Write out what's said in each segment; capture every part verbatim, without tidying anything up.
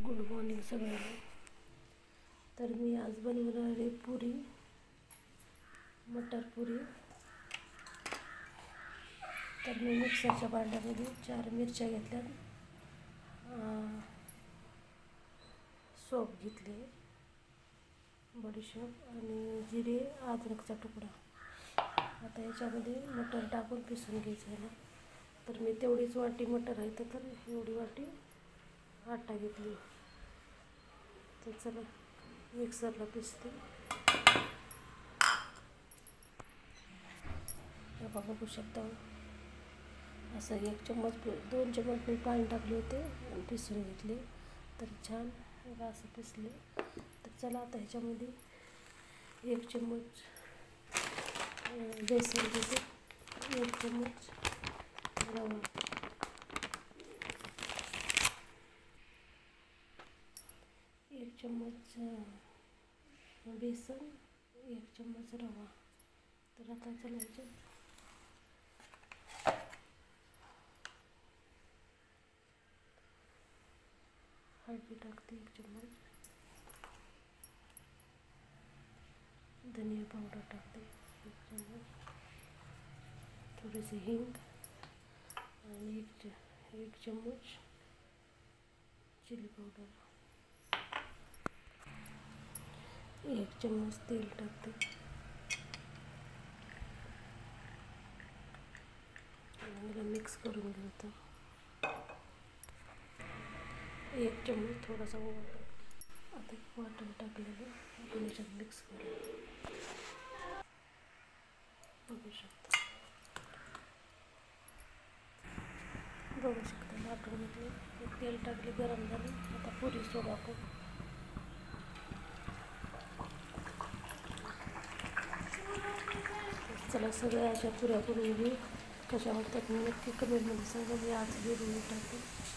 Good morning सगळ्यांना. तर मी आज बनवणार आहे पुरी, मटर पुरी. तर मी मिक्सरच्या भांड्यामध्ये चार मिरच्या घेतल्या, सोप घेतले, बडीशेप आणि जिरे, अद्रकचा तुकडा. आता याच्यामध्ये मटर टाकून पिसून घ्यायचं आहे ना. तर मी तेवढीच वाटी मटर आहे तर एवढी वाटी आटा घेतली. तर चला मिक्सरला पिसते. बघा, बघू शकता असं एक चम्मच दोन चम्मच मी पाणी टाकले होते आणि पिसून घेतले. तर छान असं पिसले. तर चला आता ह्याच्यामध्ये एक चम्मच बेसन घेते, एक चम्मच रवा, एक चम्मच बेसन, एक चम्मच रवा. तर आता चला ह्याच्यात हळदी टाकते, एक चम्मच धनिया पावडर टाकते, एक चम्मच थोडीशी हिंग आणि एक एक चम्मच चिली पावडर, एक चम्मच तेल टाकते आणि मिक्स करून घेतो. एक चम्मच थोडासा वाटर, आता वाटर टाकलेलं आपण याच्यात मिक्स करू. बघू शकता बघू शकता वाटर म्हटलं तेल टाकले, गरम झाले. आता पुरी सोडू आपण. चला सगळ्या अशा पुऱ्या करून घेऊ. कशा वाटतात मी नक्की कमेंटमध्ये सांगा. मी आज व्हिडिओ टाकते.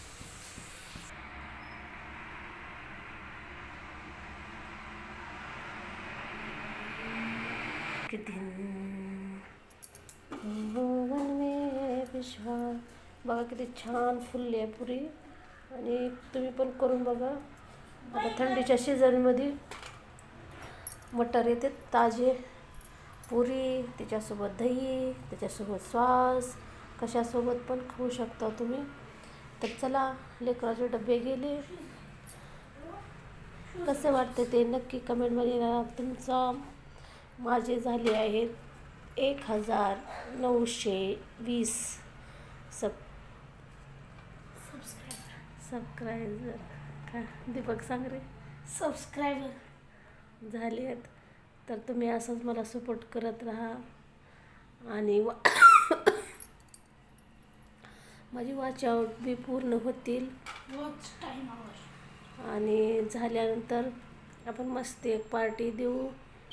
भगवान में विश्वास. बघा किती छान फुलली आहे पुरी आणि तुम्ही पण करून बघा. आता थंडीच्या सीझनमध्ये मटर येते ताजे, पुरी त्याच्यासोबत दही, त्याच्यासोबत सॉस, कशासोबत पण खाऊ शकता तुम्ही. तर चला, लेकराचे डबे गेले. कसे वाटते ते नक्की कमेंटमध्ये लिहा. तुमचा माझे झाले आहेत एक हजार नऊशे वीस सब सबस्क्रायबर. का दीपक सांग रे, सबस्क्रायबर झाले आहेत. तर तुम्ही असंच मला सपोर्ट करत राहा आणि वा माझी वॉच आउट बी पूर्ण होतील. वॉच टाईम आवर आणि झाल्यानंतर आपण मस्त एक पार्टी देऊ.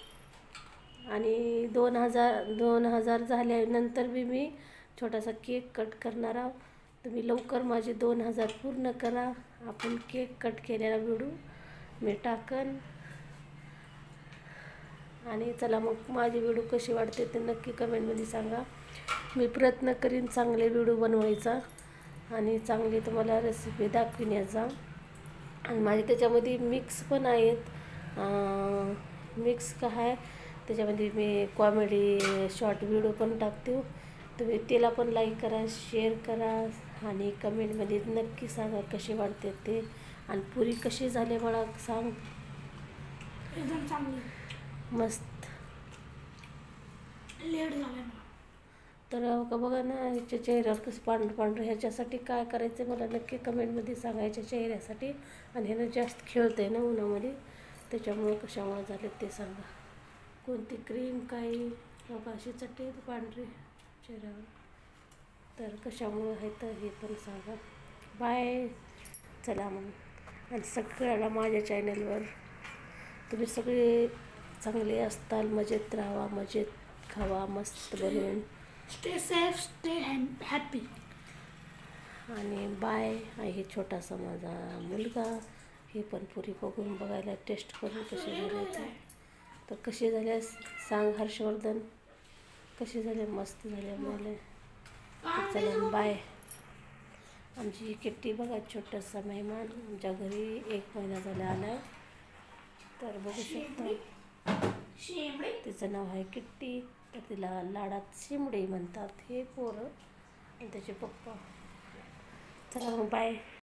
आणि दोन हजार दोन हजार झाल्यानंतर बी मी छोटासा केक कट करणार आहोत. तुम्ही लवकर माझे दोन हजार पूर्ण करा. आपण केक कट केलेला व्हिडिओ मी टाकन. आणि चला मग माझे व्हिडिओ कसे वाटते ते नक्की कमेंटमध्ये सांगा. मी प्रयत्न करीन चांगले व्हिडिओ बनवायचा आणि चांगली तुम्हाला रेसिपी दाखविण्याचा. आणि माझे त्याच्यामध्ये मिक्स पण आहेत. मिक्स का आहे त्याच्यामध्ये मी कॉमेडी शॉर्ट व्हिडिओ पण टाकते. तुम्ही त्याला पण लाईक करा, शेअर करा आणि कमेंटमध्ये नक्की सांगा कशी वाटते ते. आणि पुरी कशी झाली मला सांग. एकदम चांगली, मस्त, लेट झालं तर का बघा ना ह्याच्या चेहऱ्यावर कसं पांढरं पांढरं. ह्याच्यासाठी काय करायचं मला नक्की कमेंटमध्ये सांगायच्या चेहऱ्यासाठी. आणि ह्यानं जास्त खेळतं आहे ना उन्हामध्ये, त्याच्यामुळं कशामुळे झाले ते सांगा. कोणती क्रीम काही बघा अशी चट्टे पांढरी चेहऱ्यावर, तर कशामुळं आहे तर हे पण सांगा. बाय. चला मग. आणि सगळ्याला माझ्या चॅनलवर तुम्ही सगळे चांगले असताल, मजेत राहा, मजेत खावा, मस्त बनवून. Stay safe, stay happy. आणि बाय. हे छोटासा माझा मुलगा हे पण पुरी बघून बघायला टेस्ट करून कसे झाले ते. तर कसे झाले सांग हर्षवर्धन, कसे झाले. मस्त झाले मला. चला बाय. आमची किट्टी बघा, छोटासा मेहमान आमच्या घरी एक महिना झाला आला आहे. तर बघू शकता तिचं नाव आहे किट्टी. तर तिला लाडात शिमडे म्हणतात हे पोरं आणि त्याचे पप्पा. चला मग बाय.